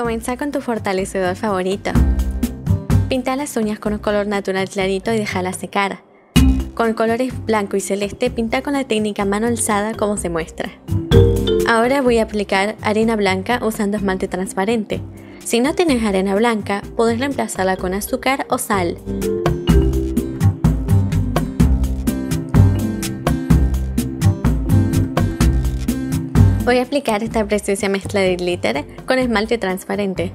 Comienza con tu fortalecedor favorito. Pinta las uñas con un color natural clarito y déjala secar. Con colores blanco y celeste, pinta con la técnica mano alzada como se muestra. Ahora voy a aplicar arena blanca usando esmalte transparente. Si no tienes arena blanca, puedes reemplazarla con azúcar o sal. Voy a aplicar esta preciosa mezcla de glitter con esmalte transparente.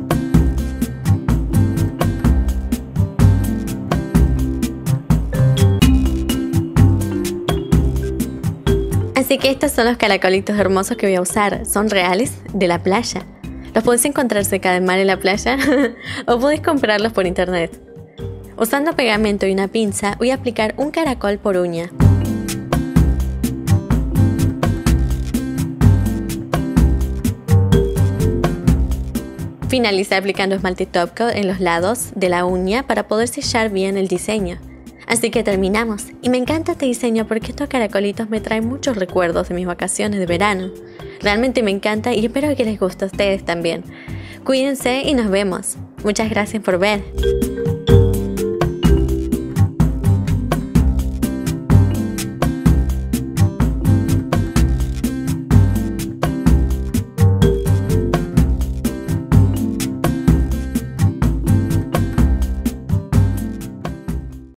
Así que estos son los caracolitos hermosos que voy a usar. Son reales de la playa. Los puedes encontrar cerca del mar en la playa o puedes comprarlos por internet. Usando pegamento y una pinza, voy a aplicar un caracol por uña. Finaliza aplicando esmalte top coat en los lados de la uña para poder sellar bien el diseño. Así que terminamos, y me encanta este diseño porque estos caracolitos me traen muchos recuerdos de mis vacaciones de verano. Realmente me encanta y espero que les guste a ustedes también. Cuídense y nos vemos. Muchas gracias por ver.